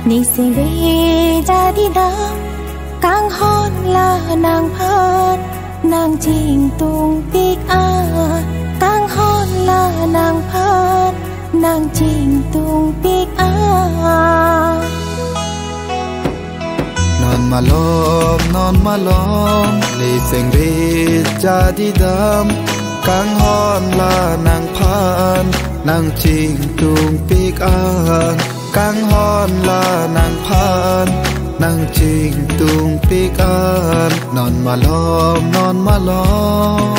ni sinh về ra đi đám càng hôn là nàng phan nàng trình tung tiếc an càng hôn là nàng phan nàng trình tung tiếc an non mà lom ni sinh về ra đi đám càng hôn là nàng phan nàng trình tung tiếc an càng hôn là nàng phan nàng trình tung tiếc an non mà lom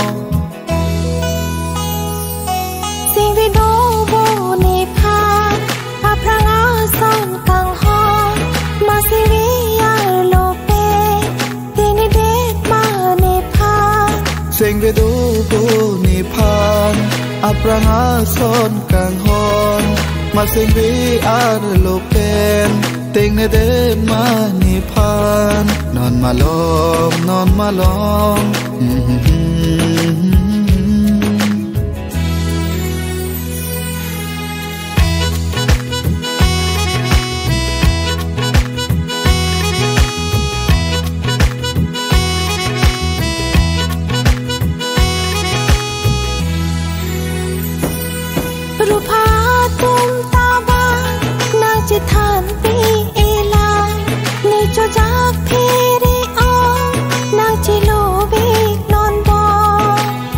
sinh vì đô vô ni phan a prang a son càng hôn mà sinh vì a lô pe tình ni đết mà ni phan sinh vì đô vô ni phan a prang a son càng hôn mà sinh vì a lô pe tình ni đết mà ni phan non mà lom than pi ela ni cho giác phiri o nàng chỉ lo biết non bo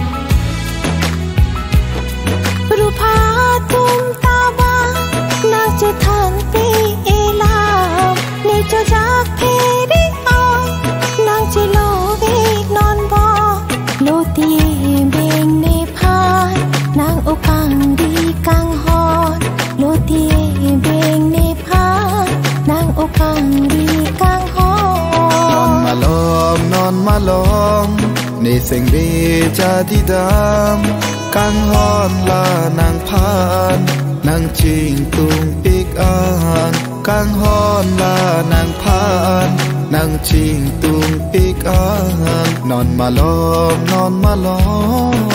rupa tum ta ba nàng chỉ than pi ela ni cho giác phiri o nàng chỉ lo biết non bo lo tiền bên ni phan nàng ô càng đi càng hot lo tiền bên ni nàng ô càng đi càng hot non mà lom ni sinh về cha đi đám càng hot là nàng phan nàng trình tung tiếc an càng hot là nàng phan nàng trình tung tiếc an non mà lom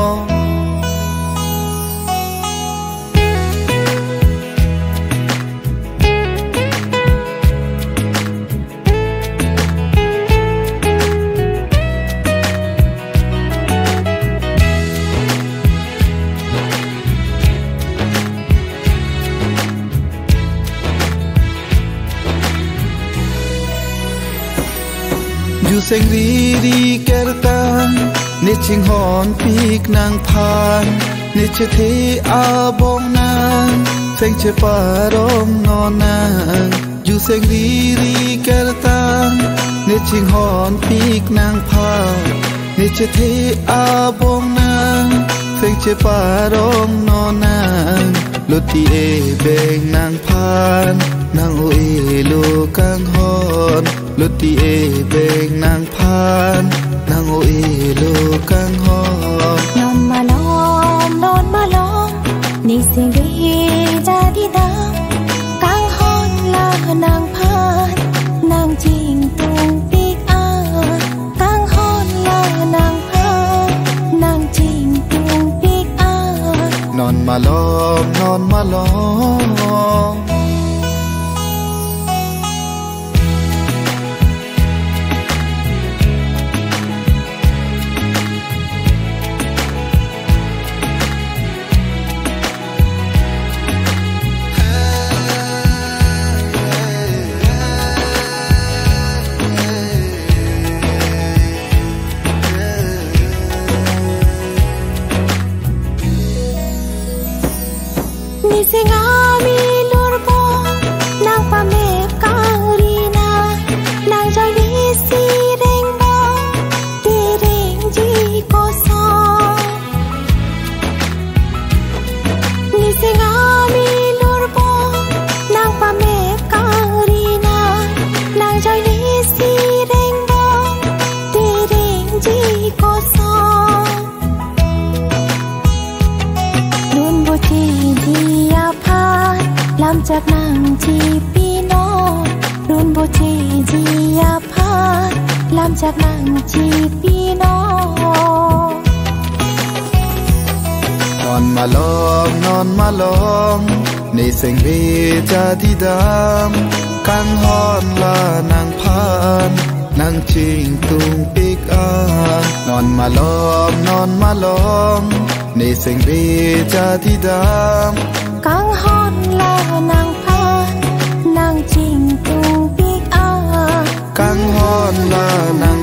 อยู่เสียงดีแก่ตันนิชิงหอนปีกนางพานนิชเทอาบองนางเสียงเชปารมนอนนางอยู่เสียงดีแก่ตันนิชิงหอนปีกนางพานนิชเทอาบองนางเสียงเชปารมนอนนางลุตีเอเบงนางพานนางโอเอโลกังหอนลุตีเอเบงนางพานนางโอเอโลกังหอนนอนมาลองนี่เสียงดีจะดีดามกังหอนลานางพานนางจิงตุงปีกอากังหอนลานางพานนางจิงตุงปีกอานอนมาลอง Sing ami lurbo nang pamek karina nang jali si rengbo ti reng ji koso ni sing ami lurbo nang pamek karina nang jali si rengbo ti reng ji koso nun bo ti làmจากนางจีปีโนรุนโบจีจียาพาlàmจากนางจีปีโนนอนมาลองนี่เสียงเวจาดีดามกังฮอนลานางพานนางจิงตุงปีกนอนมาล้อมนอนมาล้อมในเสียงรีจาที่ดำกังฮอนลานางพานนางจิงตุงปีกกังฮอนลานาง